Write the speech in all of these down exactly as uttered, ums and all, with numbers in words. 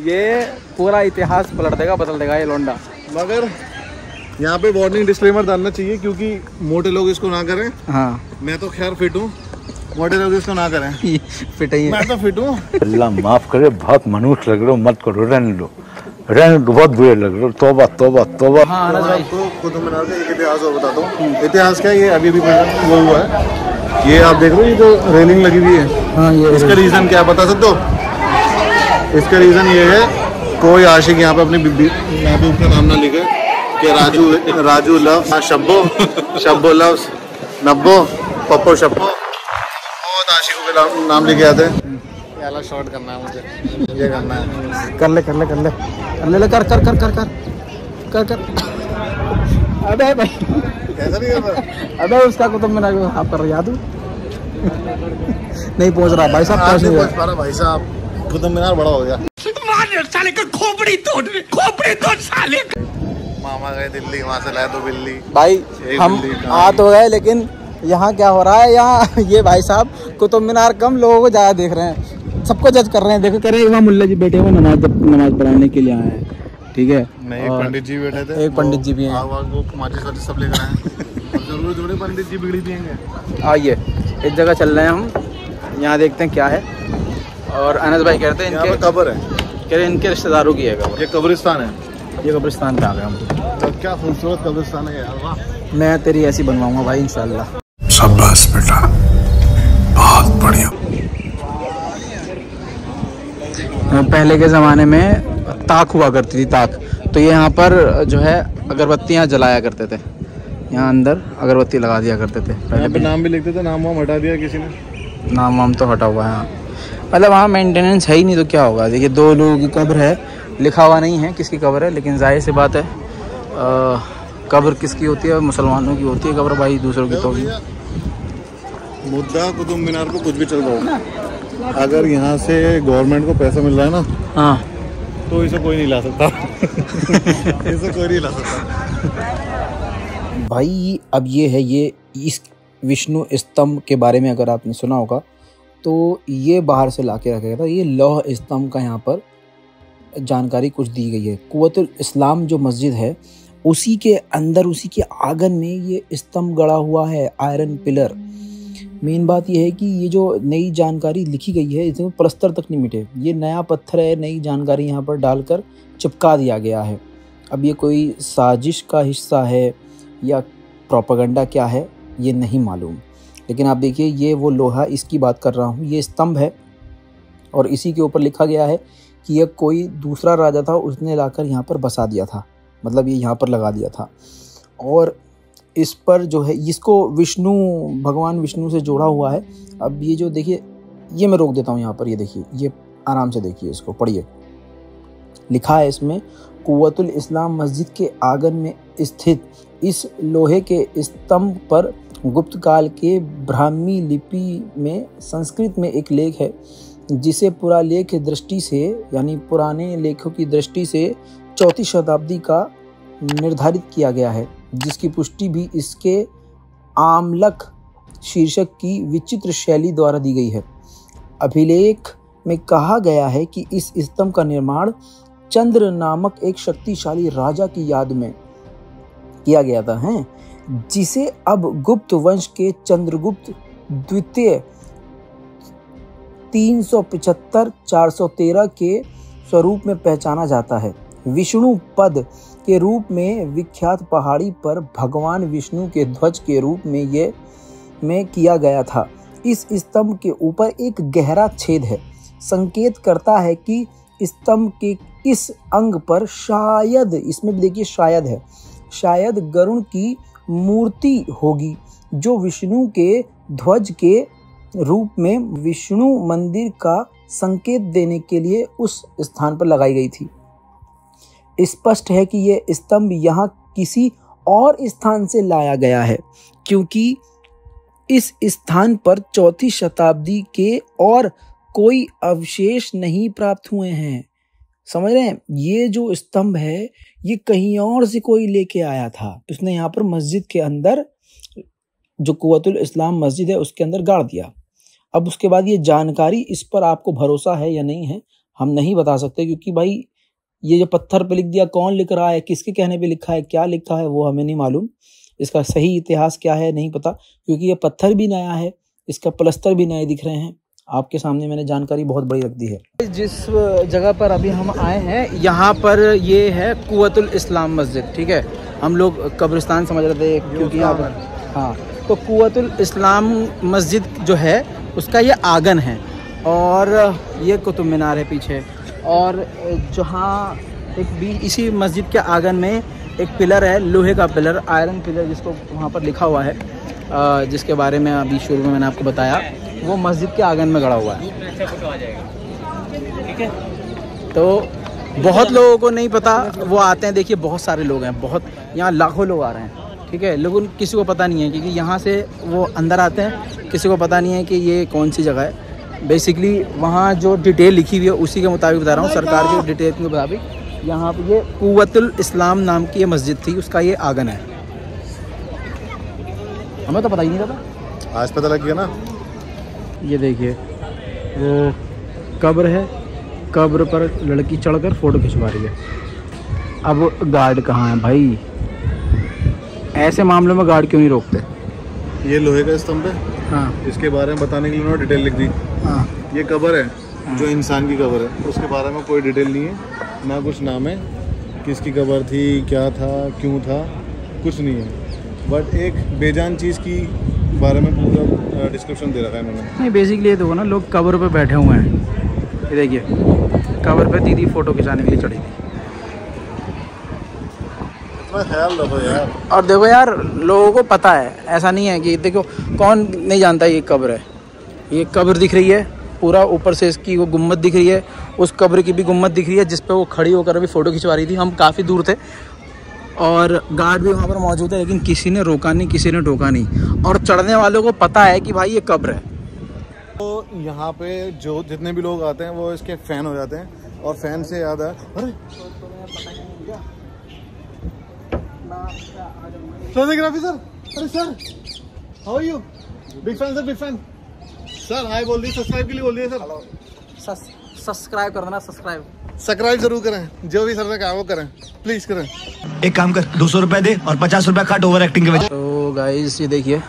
ये पूरा इतिहास पलट देगा, बदल देगा ये लोंडा। मगर यहाँ पे वार्निंग डिस्क्लेमर डालना चाहिए क्योंकि मोटे लोग इसको ना करें। हाँ मैं तो खैर फिट हूँ, मोटे लोग इसको ना करें। फिट है, मैं तो फिट हूँ। अल्लाह माफ करे, बहुत मनुष्य लग रहे हो, मत करो, रहने दो रहने दो, बहुत बुरे लग रहे हो, तौबा तौबा तौबा। हाँ अनस भाई, आपको कुतुब मीनार का एक इतिहास और बताता हूँ। इतिहास क्या है, ये अभी अभी वो हुआ है। ये आप देख रहे हो, ये जो रेलिंग लगी हुई है, हाँ ये इसका रीजन क्या बता सकते हो? इसका रीजन ये है, कोई आशिक यहाँ पे अपनी महबूब का नाम ना लिखे कि राजू राजू लव्स शब्बो शब्बो लव्स नब्बो पप्पो शब्बो। बहुत आशिकों के नाम, नाम लिखे आते हैं। ये वाला शॉट करना है मुझे, ये करना है। कर ले कर ले कर ले कर ले कर कर कर कर कर कर कर। अबे भाई कैसा नहीं कर रहा? अबे उसका कुतुब मीनार को आप कर रहे, याद हो? नहीं पहुंच रहा भाई साहब, आज नहीं पहुंच पा रहा भाई साहब, कुतुब मीनार बड़ा हो गया। साले का खोपड़ी तोड़ खोपड़ी तोड़ साले। मामा गए दिल्ली, वहाँ से लाए दो बिल्ली। भाई हम आ तो गए, लेकिन यहाँ क्या हो रहा है, यहाँ ये भाई साहब कुतुब मीनार कम लोगों को ज़्यादा देख रहे हैं, सबको जज कर रहे हैं। देखो कह रहे हैं वहाँ मुल्ला जी बैठे हुए नमाज नमाज पढ़ाने के लिए आए हैं, ठीक है। नहीं, एक पंडित जी बैठे थे, एक पंडित जी भी हैं, वो माचिस वाचिस सब लेकर आए। जरूर थोड़े पंडित जी बिगड़ी पियेंगे। आइए इस जगह चल रहे हैं हम, यहाँ देखते हैं क्या है। और अनस भाई कहते हैं इनके कब्र है, कह रहे इनके रिश्तेदारों की है कब्र। ये कब्रिस्तान है, ये कब्रिस्तान पे आ गए हम। तो क्या खूबसूरत कब्रिस्तान है यार, वाह। मैं तेरी ऐसी बनवाऊंगा भाई इंशाल्लाह। शाबाश बेटा, बहुत बढ़िया। पहले के ज़माने में ताक हुआ करती थी, ताक, तो ये यहाँ पर जो है अगरबत्तियाँ जलाया करते थे, यहाँ अंदर अगरबत्ती लगा दिया करते थे। यहाँ पे नाम भी लिखते थे, नाम वाम हटा दिया किसी ने। नाम वाम तो हटा हुआ है, हाँ। मतलब वहाँ मेंटेनेंस है ही नहीं तो क्या होगा। देखिए दो लोगों की कब्र है, लिखा हुआ नहीं है किसकी कब्र है, लेकिन जाहिर सी बात है कब्र किसकी होती है, मुसलमानों की होती है कब्र, भाई दूसरों की तो। मुद्दा कुतुब मीनार पे कुछ भी चल रहा हो, अगर यहाँ से गवर्नमेंट को पैसा मिल रहा है ना, हाँ, तो इसे कोई नहीं ला सकता। इसे कोई नहीं ला सकता भाई। अब ये है, ये इस विष्णु स्तंभ के बारे में अगर आपने सुना होगा तो ये बाहर से ला के रखा गया था। ये लौह स्तंभ का यहाँ पर जानकारी कुछ दी गई है। कुव्वतुल इस्लाम जो मस्जिद है उसी के अंदर, उसी के आंगन में ये स्तंभ गड़ा हुआ है, आयरन पिलर। मेन बात यह है कि ये जो नई जानकारी लिखी गई है इसमें प्लस्तर तक नहीं मिटे, ये नया पत्थर है, नई जानकारी यहाँ पर डालकर चिपका दिया गया है। अब ये कोई साजिश का हिस्सा है या प्रोपेगेंडा क्या है ये नहीं मालूम, लेकिन आप देखिए ये वो लोहा, इसकी बात कर रहा हूँ, ये स्तंभ है और इसी के ऊपर लिखा गया है कि यह कोई दूसरा राजा था, उसने लाकर यहाँ पर बसा दिया था, मतलब ये यहाँ पर लगा दिया था। और इस पर जो है इसको विष्णु, भगवान विष्णु से जोड़ा हुआ है। अब ये जो देखिए, ये मैं रोक देता हूँ यहाँ पर, ये देखिए, ये आराम से देखिए, इसको पढ़िए। लिखा है इसमें, कुव्वतुल इस्लाम मस्जिद के आंगन में स्थित इस लोहे के स्तंभ पर गुप्त काल के ब्राह्मी लिपि में संस्कृत में एक लेख है जिसे पुरालेख दृष्टि से, यानी पुराने लेखों की दृष्टि से चौथी शताब्दी का निर्धारित किया गया है, जिसकी पुष्टि भी इसके आमलक शीर्षक की विचित्र शैली द्वारा दी गई है। अभिलेख में कहा गया है कि इस स्तंभ का निर्माण चंद्र नामक एक शक्तिशाली राजा की याद में किया गया था, हैं, जिसे अब गुप्त वंश के चंद्रगुप्त द्वितीय तीन सौ पचहत्तर चार सौ तेरह के स्वरूप में पहचाना जाता है। विष्णु पद के रूप में विख्यात पहाड़ी पर भगवान विष्णु के ध्वज के रूप में ये में किया गया था। इस स्तंभ के ऊपर एक गहरा छेद है, संकेत करता है कि स्तंभ के इस अंग पर शायद, इसमें भी देखिए शायद है, शायद गरुड़ की मूर्ति होगी जो विष्णु के ध्वज के रूप में विष्णु मंदिर का संकेत देने के लिए उस स्थान पर लगाई गई थी। स्पष्ट है कि यह स्तंभ यहाँ किसी और स्थान से लाया गया है, क्योंकि इस स्थान पर चौथी शताब्दी के और कोई अवशेष नहीं प्राप्त हुए हैं। समझ रहे हैं, ये जो स्तंभ है ये कहीं और से कोई लेके आया था, उसने यहाँ पर मस्जिद के अंदर, जो कुव्वतुल इस्लाम मस्जिद है उसके अंदर गाड़ दिया। अब उसके बाद ये जानकारी, इस पर आपको भरोसा है या नहीं है हम नहीं बता सकते, क्योंकि भाई ये जो पत्थर पे लिख दिया, कौन लिख रहा है, किसके कहने पे लिखा है, क्या लिखा है, वो हमें नहीं मालूम। इसका सही इतिहास क्या है नहीं पता, क्योंकि ये पत्थर भी नया है, इसका प्लस्तर भी नए दिख रहे हैं। आपके सामने मैंने जानकारी बहुत बड़ी रख दी है। जिस जगह पर अभी हम आए हैं यहाँ पर ये है कुव्वतुल इस्लाम मस्जिद, ठीक है। हम लोग कब्रिस्तान समझ रहे थे क्योंकि यहाँ पर, हाँ, तो कुव्वतुल इस्लाम मस्जिद जो है उसका ये आंगन है, और ये कुतुब मीनार है पीछे, और जहाँ एक भी इसी मस्जिद के आंगन में एक पिलर है, लोहे का पिलर, आयरन पिलर, जिसको वहाँ पर लिखा हुआ है, जिसके बारे में अभी शुरू में मैंने आपको बताया, वो मस्जिद के आंगन में गड़ा हुआ है, ठीक है। तो बहुत लोगों को नहीं पता, वो आते हैं, देखिए बहुत सारे लोग हैं, बहुत, यहाँ लाखों लोग आ रहे हैं, ठीक है। लेकिन किसी को पता नहीं है, क्योंकि यहाँ से वो अंदर आते हैं, किसी को पता नहीं है कि ये कौन सी जगह है। बेसिकली वहाँ जो डिटेल लिखी हुई है उसी के मुताबिक बता रहा हूँ, सरकार की डिटेल के मुताबिक। यहाँ पे ये कुव्वतुल इस्लाम नाम की ये मस्जिद थी, उसका ये आंगन है। हमें तो पता ही नहीं था, आज पता लग गया ना। ये देखिए वो कब्र है, कब्र पर लड़की चढ़कर फोटो खिंचवा रही है। अब गार्ड कहाँ है भाई? ऐसे मामलों में गार्ड क्यों नहीं रोकते? ये लोहे का स्तंभ है, हाँ, इसके बारे में बताने के लिए उन्होंने डिटेल लिख दी। हाँ, ये कब्र है जो इंसान की कब्र है, उसके बारे में कोई डिटेल नहीं है, ना कुछ नाम है, किसकी कब्र थी, क्या था, क्यों था, कुछ नहीं है। बट एक बेजान चीज़ की बारे में पूरा डिस्क्रिप्शन दे रखा है इन्होंने। नहीं, बेसिकली ये देखो ना, लोग कब्र पे बैठे हुए हैं, ये देखिए कब्र पे दीदी फ़ोटो खिंचाने के लिए चढ़ी थी। इतना ख्याल रखो यार। और देखो यार, लोगों को पता है, ऐसा नहीं है कि, देखो कौन नहीं जानता ये कब्र है। ये कब्र दिख रही है, पूरा ऊपर से इसकी वो गुम्मत दिख रही है, उस कब्र की भी गुम्मत दिख रही है, जिस पे वो खड़ी होकर अभी फ़ोटो खिंचवा रही थी। हम काफ़ी दूर थे और गार्ड भी वहाँ पर मौजूद है, लेकिन किसी ने रोका नहीं, किसी ने टोका नहीं, और चढ़ने वालों को पता है कि भाई ये कब्र है। तो यहाँ पे जो जितने भी लोग आते हैं वो इसके फ़ैन हो जाते हैं, और फ़ैन से याद है, अरे फोटोग्राफी सर, अरे sir how are you, big fan sir, big fan sir, hi बोल दिए, सब्सक्राइब के लिए बोल दिए सर, सब्सक्राइब कर देना, सब्सक्राइब सब्सक्राइब जरूर करें, जो भी सर ने कहा वो करें, प्लीज करें। एक काम कर, दो सौ रुपए दे और पचास रुपए काट ओवर एक्टिंग के वजह। तो गाइस ये देखिए,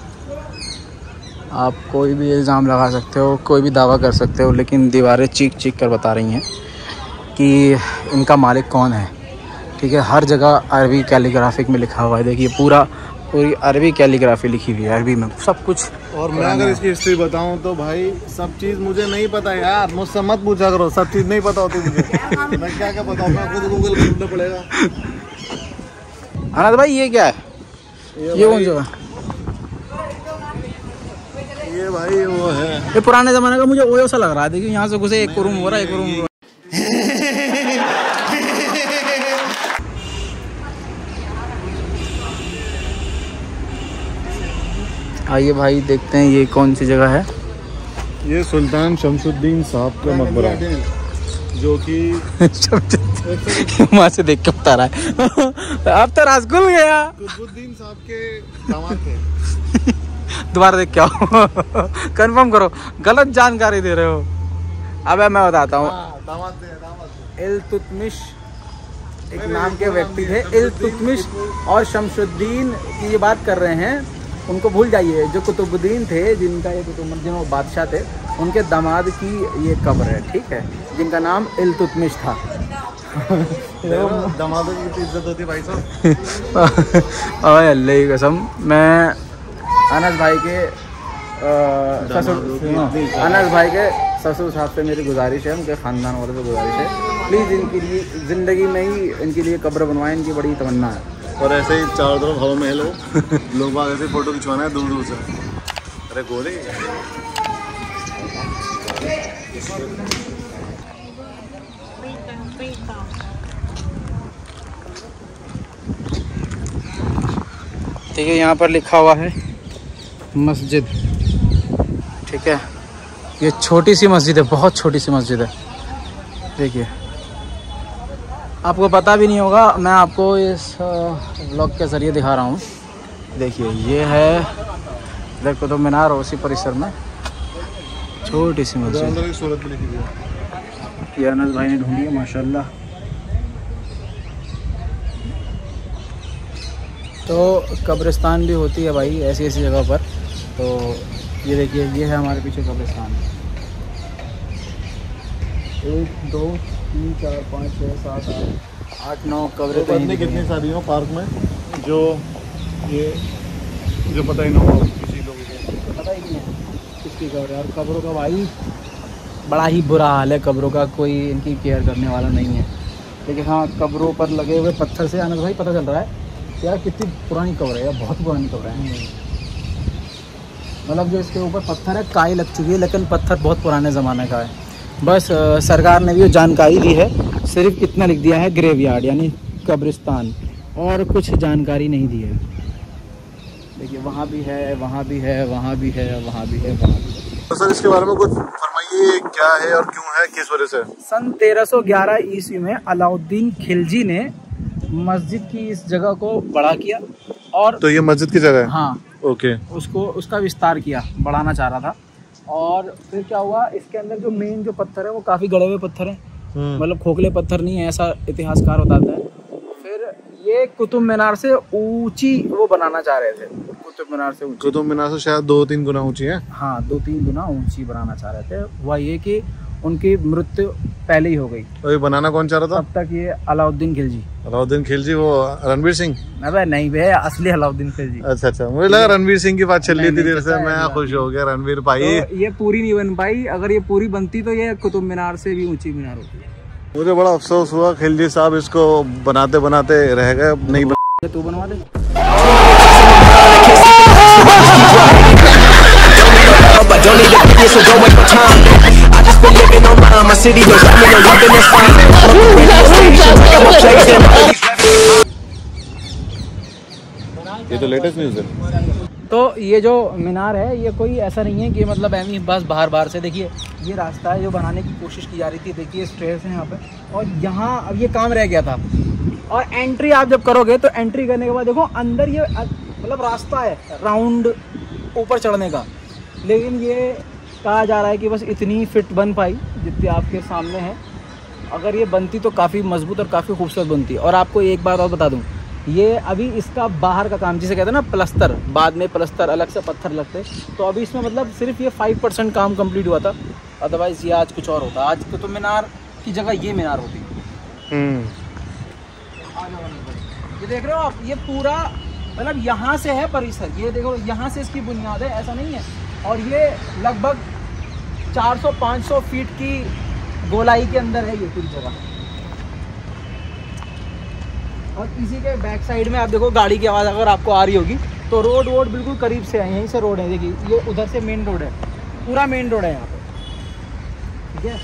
आप कोई भी इल्ज़ाम लगा सकते हो, कोई भी दावा कर सकते हो, लेकिन दीवारें चीख चीख कर बता रही हैं कि इनका मालिक कौन है, ठीक है। हर जगह अरबी कैलीग्राफिक में लिखा हुआ है, देखिए पूरा पूरी अरबी कैलीग्राफी लिखी हुई है, अरबी में सब कुछ। और मैं अगर इसकी हिस्ट्री बताऊं तो भाई सब चीज़ मुझे नहीं पता यार, मुझसे मत पूछा करो, सब चीज़ नहीं पता होती मुझे। मैं क्या क्या बताऊं, मैं खुद गूगल करना पड़ेगा। अनाथ भाई ये क्या है, ये कौन सा है? ये भाई वो है, ये पुराने ज़माने का मुझे ओयो सा लग रहा है, देखिए यहाँ से घुसे एक रूम हो रहा है, एक रूम। आइए भाई देखते हैं ये कौन सी जगह है। ये सुल्तान शमशुद्दीन साहब का मकबरा है, जो कि वहाँ से देख के बता रहा है। अब तो राज खुल गया। कुतुबुद्दीन साहब के दामाद थे। दोबारा देख के आओ, कंफर्म करो, गलत जानकारी दे रहे हो। अब मैं बताता हूँ, दामाद थे, दामाद थे। इल्तुतमिश एक नाम के व्यक्ति थे, इल्तुतमिश, और शमशुद्दीन की ये बात कर रहे हैं, उनको भूल जाइए। जो कुतुबुद्दीन थे, जिनका ये कुतुब जिन बादशाह थे, उनके दामाद की ये कब्र है, ठीक है, जिनका नाम इल्तुतमिश था। दामादों की इज्जत होती है भाई साहब। ओए अल्लाह की कसम, मैं अनस भाई के ससुर अनस भाई के ससुर साहब से मेरी गुजारिश है, उनके ख़ानदान वालों से गुजारिश है, प्लीज़ इनके लिए ज़िंदगी में ही इनके लिए कब्र बनवाएं, इनकी बड़ी तमन्ना है। और ऐसे ही चारों तरफ हवा में हेलो, लोग बाग ऐसे फोटो खिंचवाना है दूर दूर से। अरे गोले ठीक है, यहाँ पर लिखा हुआ है मस्जिद, ठीक है। ये छोटी सी मस्जिद है, बहुत छोटी सी मस्जिद है, देखिए। आपको पता भी नहीं होगा, मैं आपको इस व्लॉग के ज़रिए दिखा रहा हूँ। देखिए ये है इधर कुतुब मीनार, और उसी परिसर में छोटी सी मस्जिद। ये अनस भाई ने ढूंढी है माशाल्लाह। तो कब्रिस्तान भी होती है भाई ऐसी ऐसी जगह पर। तो ये देखिए, ये है हमारे पीछे कब्रिस्तान। एक दो तीन चार पाँच छः सात आठ आठ नौ कब्रें तो कितनी कितनी सारी हो पार्क में, जो ये जो पता ही ना हो किसी लोगों को, पता ही नहीं है किसकी कब्र है। और कब्रों का भाई बड़ा ही बुरा हाल है, कब्रों का कोई इनकी केयर करने वाला नहीं है। लेकिन हाँ, कब्रों पर लगे हुए पत्थर से अनस भाई पता चल रहा है यार कितनी पुरानी कब्र है यार, बहुत पुरानी कब्र है। मतलब जो इसके ऊपर पत्थर है काई लग चुकी है, लेकिन पत्थर बहुत पुराने ज़माने का है। बस आ, सरकार ने भी वो जानकारी दी है, सिर्फ कितना लिख दिया है ग्रेवयार्ड यानी कब्रिस्तान, और कुछ जानकारी नहीं दी है। देखिए वहाँ भी है, वहाँ भी है, वहाँ भी है, वहाँ भी है, वहाँ भी है। तो सर इसके बारे में कुछ फरमाइए, क्या है और क्यों है, किस वजह से? सन तेरह सौ ग्यारह ईस्वी में अलाउद्दीन खिलजी ने मस्जिद की इस जगह को बड़ा किया। और तो ये मस्जिद की जगह है? हाँ, ओके। उसको उसका विस्तार किया, बढ़ाना चाह रहा था। और फिर क्या हुआ, इसके अंदर जो मेन जो पत्थर है वो काफ़ी गड़े हुए पत्थर हैं, मतलब खोखले पत्थर नहीं है, ऐसा इतिहासकार बताता है। फिर ये कुतुब मीनार से ऊंची वो बनाना चाह रहे थे, कुतुब मीनार से ऊंची। कुतुब मीनार से शायद दो तीन गुना ऊंची है। हाँ, दो तीन गुना ऊंची बनाना चाह रहे थे। हुआ ये कि उनकी मृत्यु पहले ही हो गई। तो ये बनाना कौन चाह रहा था तब तक? ये अलाउद्दीन खिलजी। अलाउद्दीन खिलजी, वो रणवीर सिंह? अबे नहीं बे, असली अलाउद्दीन खिलजी। अच्छा अच्छा, मुझे लगा रणवीर सिंह की बात चल रही थी देर से, मैं खुश हो गया रणवीर भाई। तो ये पूरी नहीं बन पाई, अगर ये पूरी बनती तो ये कुतुब मीनार से भी ऊंची मीनार होती है। मुझे बड़ा अफसोस हुआ, खिलजी साहब इसको बनाते बनाते रह गए, नहीं बन... तू बनवा दे। ये तो लेटेस्ट न्यूज़ है। तो ये जो मीनार है ये कोई ऐसा नहीं है कि मतलब एमी बस बाहर बाहर से। देखिए ये रास्ता है जो बनाने की कोशिश की जा रही थी, देखिए स्टेयर्स हैं यहाँ पे, और यहाँ अब ये काम रह गया था। और एंट्री आप जब करोगे तो एंट्री करने के बाद देखो अंदर ये मतलब रास्ता है राउंड ऊपर चढ़ने का, लेकिन ये कहा जा रहा है कि बस इतनी फिट बन पाई जितनी आपके सामने है। अगर ये बनती तो काफ़ी मजबूत और काफ़ी खूबसूरत बनती। और आपको एक बात और बता दूं, ये अभी इसका बाहर का काम जिसे कहते हैं ना प्लस्तर, बाद में प्लस्तर अलग से पत्थर लगते, तो अभी इसमें मतलब सिर्फ ये फाइव परसेंट काम कंप्लीट हुआ था। अदरवाइज़ ये आज कुछ और होता, आज कुतुब तो मीनार की जगह ये मीनार होती। ये देख रहे हो आप, ये पूरा मतलब यहाँ से है परिसर, ये देखो यहाँ से इसकी बुनियाद है, ऐसा नहीं है। और ये लगभग चार सौ पाँच सौ फीट की गोलाई के अंदर है ये पूरी जगह। और इसी के बैक साइड में आप देखो गाड़ी की आवाज़ अगर आपको आ रही होगी तो रोड वोड बिल्कुल करीब से है, यहीं से रोड है। देखिए ये उधर से मेन रोड है, पूरा मेन रोड है यहाँ पे, ठीक है।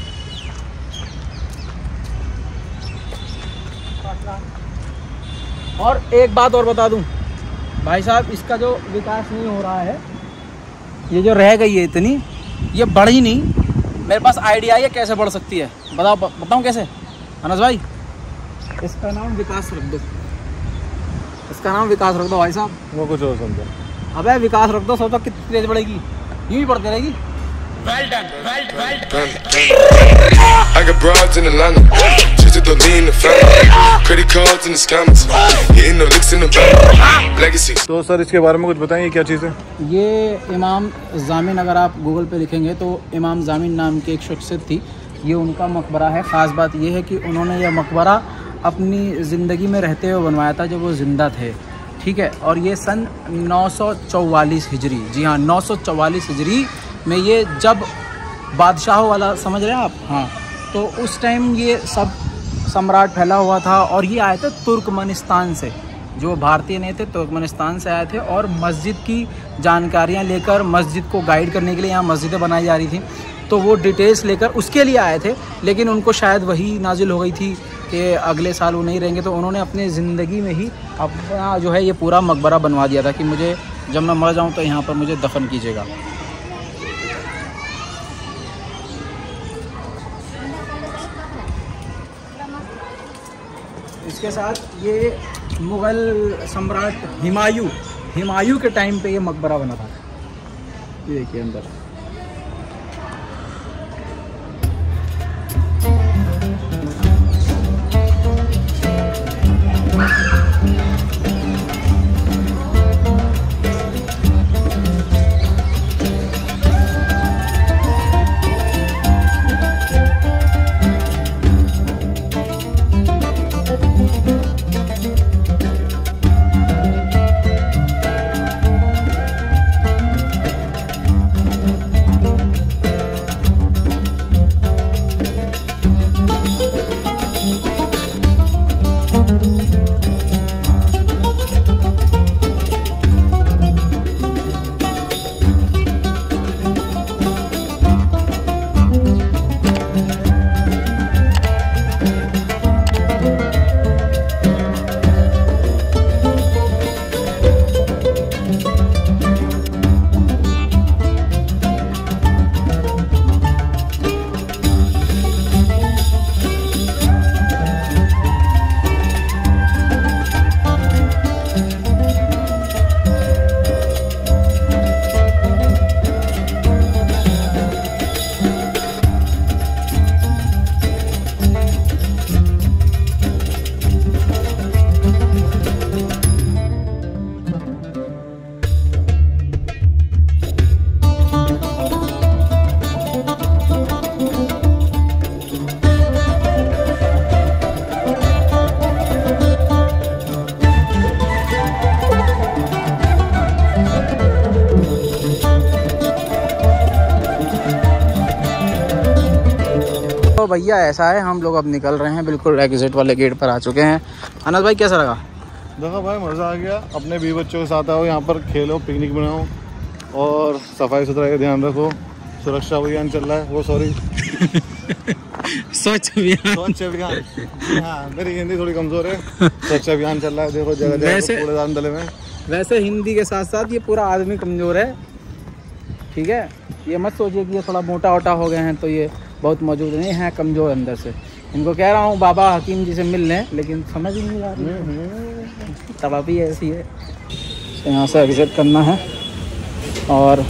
और एक बात और बता दूं भाई साहब, इसका जो विकास नहीं हो रहा है, ये जो रह गई है इतनी, ये बढ़ी नहीं। मेरे पास आइडिया है कैसे बढ़ सकती है, बताओ बताऊं कैसे अनस भाई? इसका नाम विकास रख दो, इसका नाम विकास रख दो भाई साहब। वो कुछ और समझो। अबे विकास रख दो, सोचो कितनी तेज बढ़ेगी, यूं ही बढ़ती रहेगी। Well done, well, well done. I got broads in Atlanta, just to lean the family. Credit cards in the scammers, hitting the licks in the bank. Legacy. तो सर इसके बारे में कुछ बताइए, क्या चीज़ है ये? इमाम जामिन, अगर आप गूगल पे लिखेंगे तो इमाम जामिन नाम की एक शख्सियत थी, ये उनका मकबरा है। ख़ास बात ये है कि उन्होंने यह मकबरा अपनी ज़िंदगी में रहते हुए बनवाया था जब वो ज़िंदा थे, ठीक है। और ये सन नौ सौ चौवालीस हिजरी, जी हाँ नौ सौ चौवालीस हिजरी में, ये जब बादशाहों वाला समझ रहे हैं आप, हाँ, तो उस टाइम ये सब सम्राट फैला हुआ था। और ये आए थे तुर्कमेनिस्तान से, जो भारतीय नहीं थे, तुर्कमेनिस्तान से आए थे, और मस्जिद की जानकारियाँ लेकर मस्जिद को गाइड करने के लिए यहाँ मस्जिदें बनाई जा रही थी, तो वो डिटेल्स लेकर उसके लिए आए थे। लेकिन उनको शायद वही नाजिल हो गई थी कि अगले साल वो नहीं रहेंगे, तो उन्होंने अपने ज़िंदगी में ही अपना जो है ये पूरा मकबरा बनवा दिया था कि मुझे जब मैं मर जाऊँ तो यहाँ पर मुझे दफन कीजिएगा। इसके साथ ये मुग़ल सम्राट हुमायूं हुमायूं के टाइम पे ये मकबरा बना था, ये देखिए अंदर। तो भैया ऐसा है, हम लोग अब निकल रहे हैं, बिल्कुल एग्जिट वाले गेट पर आ चुके हैं। अनस भाई कैसा लगा? देखो भाई मज़ा आ गया, अपने बीवी बच्चों के साथ आओ, यहाँ पर खेलो, पिकनिक बनाओ और सफाई सुथराई का ध्यान रखो। सुरक्षा अभियान चल रहा है, वो सॉरी स्वच्छ अभियान स्वच्छ अभियान हाँ मेरी हिंदी थोड़ी कमज़ोर है। स्वच्छ अभियान चल रहा है, देखो जगह जगह कूड़ेदान डले में। वैसे हिंदी के साथ साथ ये पूरा आदमी कमज़ोर है, ठीक है। ये मत सोचिए कि ये थोड़ा मोटा वोटा हो गए हैं तो ये बहुत मौजूद नहीं है, कमज़ोर अंदर से। इनको कह रहा हूँ बाबा हकीम जी से मिल लें, लेकिन समझ ही नहीं आ रही, तब भी ऐसी है। तो यहाँ से एग्जिट करना है और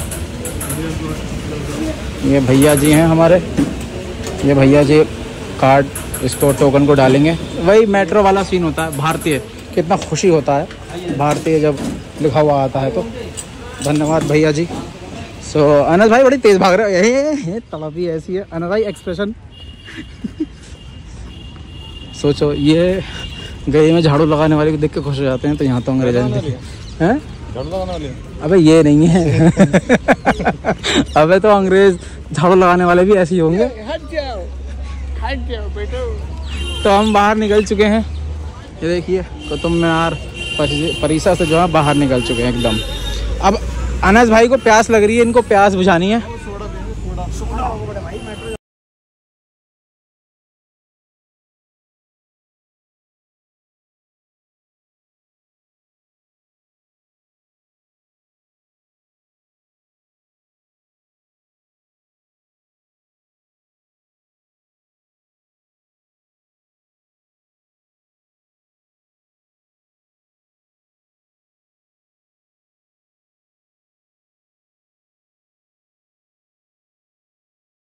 ये भैया जी हैं हमारे, ये भैया जी कार्ड इसको टोकन को डालेंगे। वही मेट्रो वाला सीन होता है भारतीय, कितना खुशी होता है भारतीय जब लिखा हुआ आता है तो। धन्यवाद भैया जी। सो so, अनस भाई बड़ी तेज़ भाग रहे हैं, तलब ही ऐसी है। अनस भाई एक्सप्रेशन सोचो, ये गली में झाड़ू लगाने वाले को देख के खुश हो जाते हैं, तो यहाँ तो अंग्रेज हैं। अबे ये नहीं है अबे तो अंग्रेज झाड़ू लगाने वाले भी ऐसे ही होंगे। हट जाओ, हट जाओ बेटो। तो हम बाहर निकल चुके हैं, ये देखिए कुतुब मीनार परिसर से जो है बाहर निकल चुके हैं एकदम। अब अनस भाई को प्यास लग रही है, इनको प्यास बुझानी है।